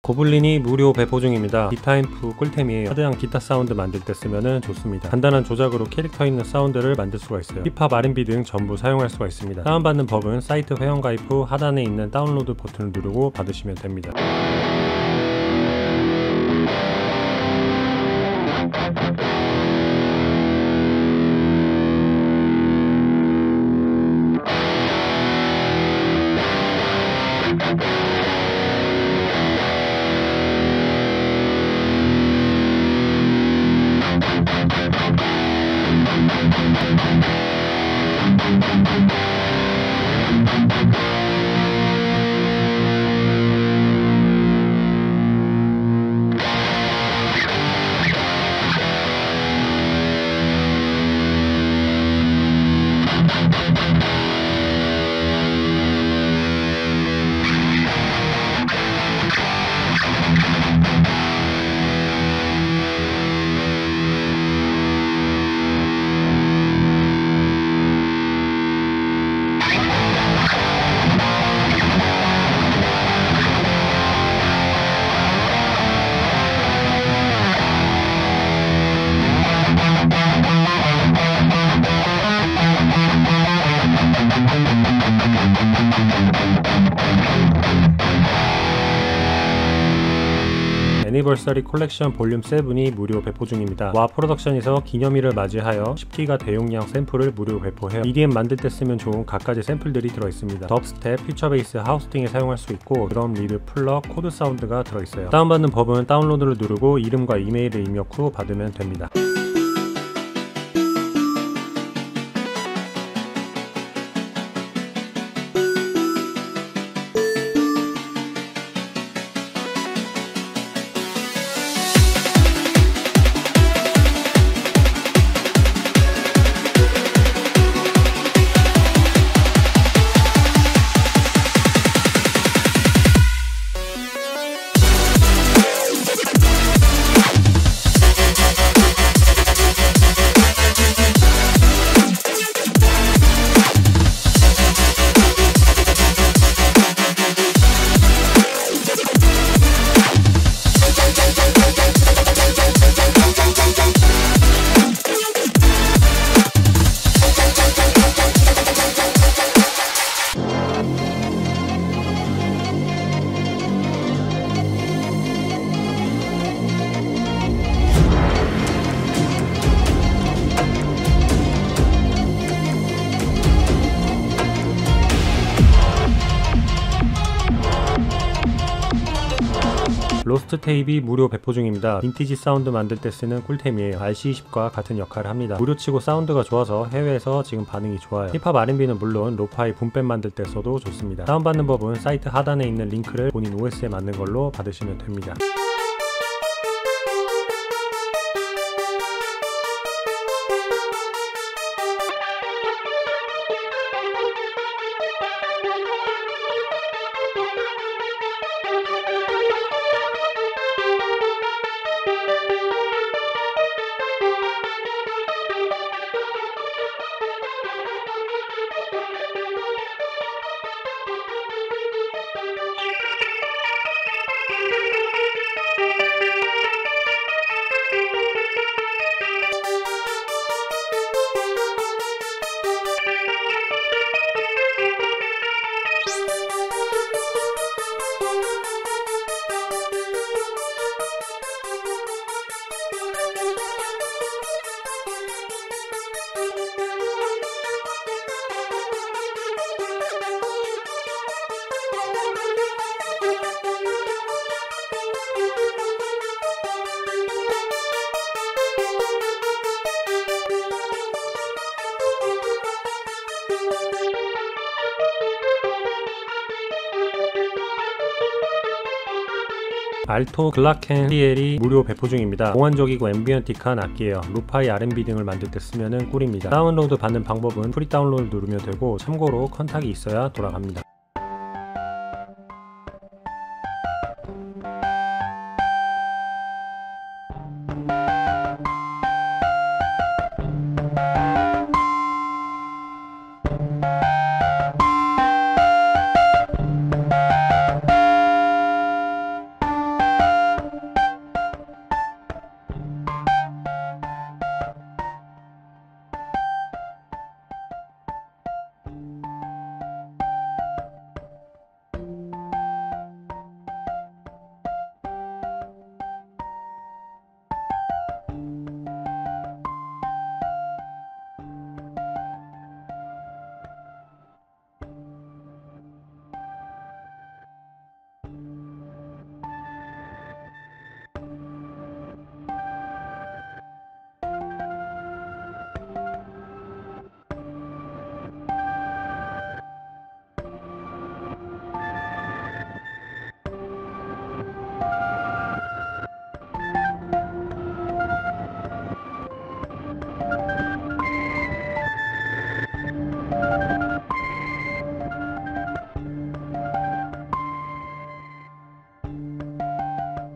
고블린이 무료 배포 중입니다. 기타앰프 꿀템이에요. 하드한 기타 사운드 만들 때 쓰면 좋습니다. 간단한 조작으로 캐릭터 있는 사운드를 만들 수가 있어요. 힙합, R&B 등 전부 사용할 수가 있습니다. 다운받는 법은 사이트 회원가입 후 하단에 있는 다운로드 버튼을 누르고 받으시면 됩니다. 애니버서리 콜렉션 볼륨 7이 무료 배포 중입니다. 와 프로덕션에서 기념일을 맞이하여 10기가 대용량 샘플을 무료 배포해요. EDM 만들 때 쓰면 좋은 갖가지 샘플들이 들어있습니다. 덥스텝, 퓨처베이스, 하우스 등에 사용할 수 있고 드럼, 리드, 플럭, 코드 사운드가 들어있어요. 다운받는 법은 다운로드를 누르고 이름과 이메일을 입력 후 받으면 됩니다. 로스트 테이프이 무료 배포 중입니다. 빈티지 사운드 만들 때 쓰는 꿀템이에요. RC20과 같은 역할을 합니다. 무료치고 사운드가 좋아서 해외에서 지금 반응이 좋아요. 힙합, R&B는 물론 로파이, 붐뱀 만들 때 써도 좋습니다. 다운받는 법은 사이트 하단에 있는 링크를 본인 OS에 맞는 걸로 받으시면 됩니다. 알토 글라켄 CL이 무료 배포 중입니다. 몽환적이고 앰비언틱한 악기예요. 로파이, R&B 등을 만들 때 쓰면 꿀입니다. 다운로드 받는 방법은 프리 다운로드 누르면 되고 참고로 컨택이 있어야 돌아갑니다.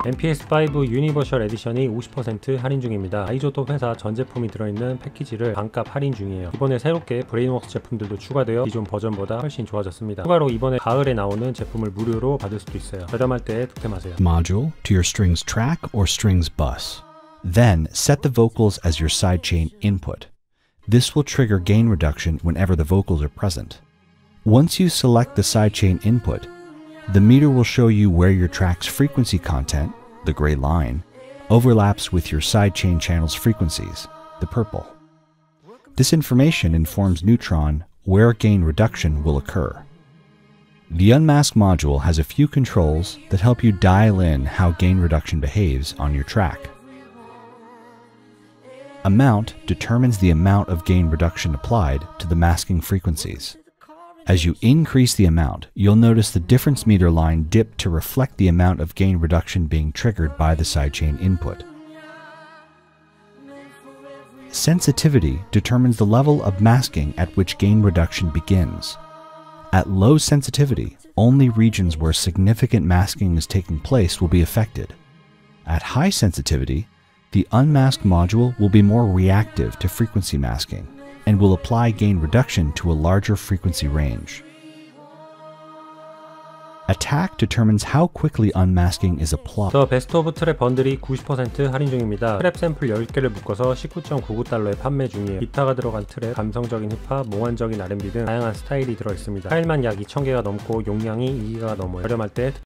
MPS5 유니버셜 에디션이 50% 할인 중입니다. 아이조톱 회사 전 제품이 들어있는 패키지를 반값 할인 중이에요. 이번에 새롭게 브레인웍스 제품들도 추가되어 기존 버전보다 훨씬 좋아졌습니다. 추가로 이번에 가을에 나오는 제품을 무료로 받을 수도 있어요. 저렴할 때 득템하세요. Module to your strings track or strings bus. Then set the vocals as your sidechain input. This will trigger gain reduction whenever the vocals are present. Once you select the sidechain input, the meter will show you where your track's frequency content, the gray line, overlaps with your sidechain channel's frequencies, the purple. This information informs Neutron where gain reduction will occur. The Unmask module has a few controls that help you dial in how gain reduction behaves on your track. Amount determines the amount of gain reduction applied to the masking frequencies. As you increase the amount, you'll notice the difference meter line dip to reflect the amount of gain reduction being triggered by the sidechain input. Sensitivity determines the level of masking at which gain reduction begins. At low sensitivity, only regions where significant masking is taking place will be affected. At high sensitivity, the unmasked module will be more reactive to frequency masking and will apply gain reduction to a larger frequency range. Attack determines how quickly unmasking is applied. 더 베스트 오브 트랩 번들이 90% 할인 중입니다. 트랩 샘플 10개를 묶어서 19.99달러에 판매 중이에요. 기타가 들어간 트랩, 감성적인 힙합, 몽환적인 R&B 등 다양한 스타일이 들어있습니다. 파일만 약 2,000개가 넘고 용량이 2기가 넘어요. 저렴할 때